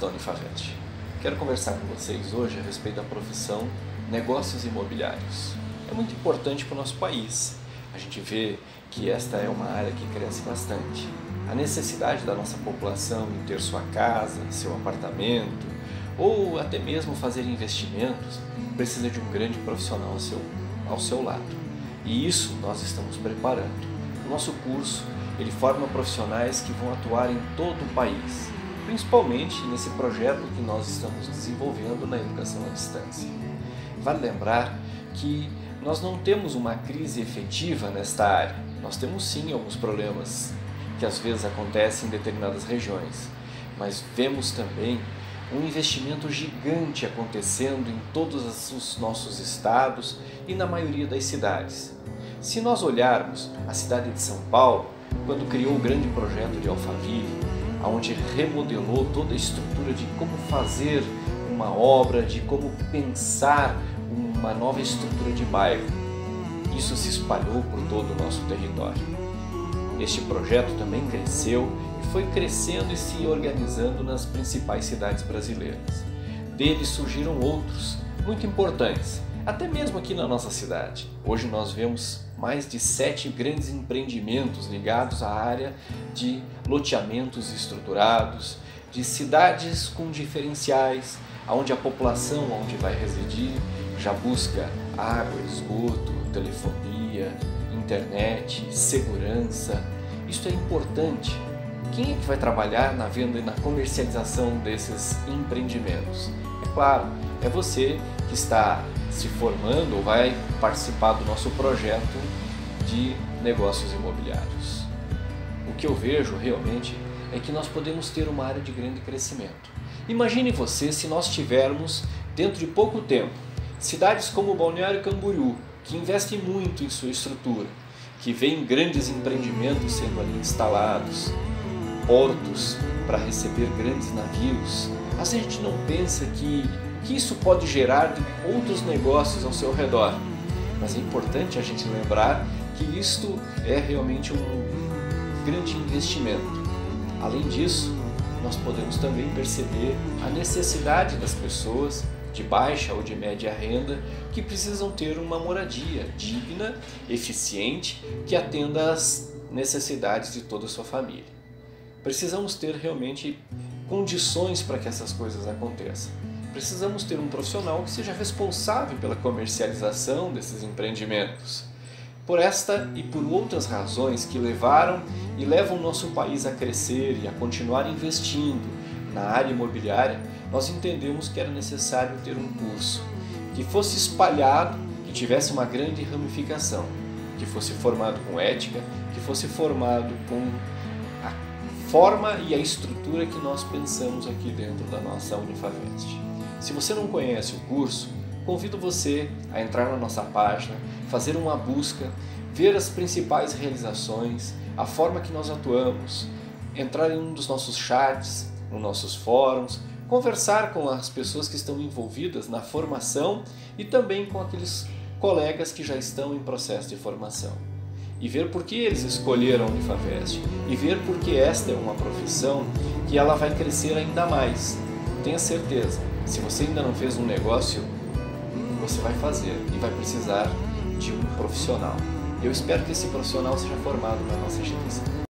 da Unifavest. Quero conversar com vocês hoje a respeito da profissão negócios imobiliários. É muito importante para o nosso país. A gente vê que esta é uma área que cresce bastante. A necessidade da nossa população em ter sua casa, seu apartamento ou até mesmo fazer investimentos precisa de um grande profissional ao seu lado. E isso nós estamos preparando. O nosso curso ele forma profissionais que vão atuar em todo o país, principalmente nesse projeto que nós estamos desenvolvendo na educação à distância. Vale lembrar que nós não temos uma crise efetiva nesta área. Nós temos sim alguns problemas que às vezes acontecem em determinadas regiões, mas vemos também um investimento gigante acontecendo em todos os nossos estados e na maioria das cidades. Se nós olharmos a cidade de São Paulo, quando criou o grande projeto de Alphaville, onde remodelou toda a estrutura de como fazer uma obra, de como pensar uma nova estrutura de bairro, isso se espalhou por todo o nosso território. Este projeto também cresceu e foi crescendo e se organizando nas principais cidades brasileiras. Deles surgiram outros, muito importantes, até mesmo aqui na nossa cidade. Hoje nós vemos mais de 7 grandes empreendimentos ligados à área de loteamentos estruturados, de cidades com diferenciais, onde a população onde vai residir já busca água, esgoto, telefonia, internet, segurança. Isso é importante. Quem é que vai trabalhar na venda e na comercialização desses empreendimentos? É claro, é você que está se formando ou vai participar do nosso projeto de negócios imobiliários. O que eu vejo realmente é que nós podemos ter uma área de grande crescimento. Imagine você se nós tivermos, dentro de pouco tempo, cidades como Balneário Camboriú, que investem muito em sua estrutura, que vêem grandes empreendimentos sendo ali instalados, portos para receber grandes navios. Mas a gente não pensa que isso pode gerar de outros negócios ao seu redor. Mas é importante a gente lembrar que isto é realmente um grande investimento. Além disso, nós podemos também perceber a necessidade das pessoas de baixa ou de média renda que precisam ter uma moradia digna, eficiente, que atenda às necessidades de toda a sua família. Precisamos ter realmente condições para que essas coisas aconteçam. Precisamos ter um profissional que seja responsável pela comercialização desses empreendimentos. Por esta e por outras razões que levaram e levam o nosso país a crescer e a continuar investindo na área imobiliária, nós entendemos que era necessário ter um curso que fosse espalhado, que tivesse uma grande ramificação, que fosse formado com ética, que fosse formado com a forma e a estrutura que nós pensamos aqui dentro da nossa Unifavest. Se você não conhece o curso, convido você a entrar na nossa página, fazer uma busca, ver as principais realizações, a forma que nós atuamos, entrar em um dos nossos chats, nos nossos fóruns, conversar com as pessoas que estão envolvidas na formação e também com aqueles colegas que já estão em processo de formação. E ver por que eles escolheram a Unifavest e ver por que esta é uma profissão que ela vai crescer ainda mais. Tenha certeza, se você ainda não fez um negócio, você vai fazer e vai precisar de um profissional. Eu espero que esse profissional seja formado na nossa instituição.